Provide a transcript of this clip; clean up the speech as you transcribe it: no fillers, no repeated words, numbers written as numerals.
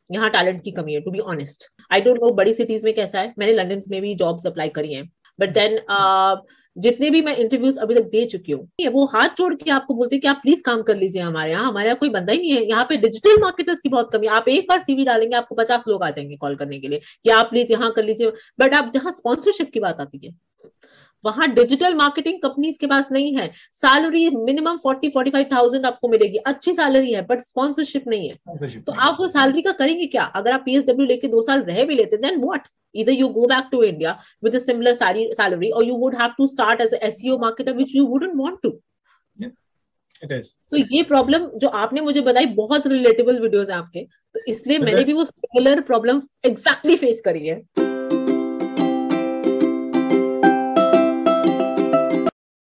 यहाँ टैलेंट की कमी है, to be honest. I don't know बड़ी सिटीज में कैसा है, मैंने लंदन में भी जॉब्स अप्लाई करी हैं, बट देन जितने भी मैं इंटरव्यूज अभी तक दे चुकी हूँ, वो हाथ जोड़ के आपको बोलते हैं कि आप प्लीज काम कर लीजिए हमारे यहाँ, हमारे यहाँ कोई बंदा ही नहीं है। यहाँ पे डिजिटल मार्केटर्स की बहुत कमी है। आप एक बार सीवी डालेंगे, आपको 50 लोग आ जाएंगे कॉल करने के लिए कि आप प्लीज यहाँ कर लीजिए। बट आप जहाँ स्पॉन्सरशिप की बात आती है, वहां डिजिटल मार्केटिंग कंपनीज के पास नहीं है। सैलरी मिनिमम 40-45,000 आपको मिलेगी, अच्छी सैलरी है, बट स्पॉन्सरशिप नहीं है। स्पॉन्सरशिप तो नहीं आप वो सैलरी का करेंगे क्या? अगर आप पीएसडब्ल्यू लेके 2 साल रह भी लेते, then what? Either you go back to India with a similar salary, or you would have to start as a SEO marketer, which you wouldn't want to. है। It is. So ये problem जो आपने मुझे बताई, बहुत relatable videos हैं आपके, तो इसलिए मैंने भी वो सिमिलर प्रॉब्लम एग्जैक्टली फेस करी है।